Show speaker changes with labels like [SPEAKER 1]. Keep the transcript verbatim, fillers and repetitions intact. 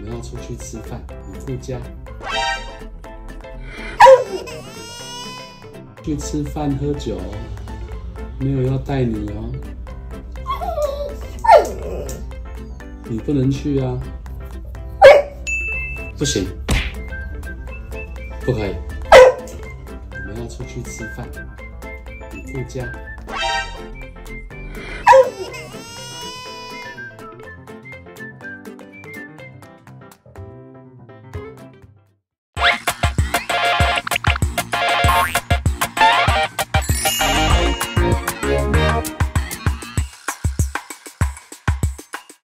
[SPEAKER 1] 们要出去吃饭，你附加。去吃饭喝酒，没有要带你哦。你不能去啊，不行，不可以。我们要出去吃饭，你附加。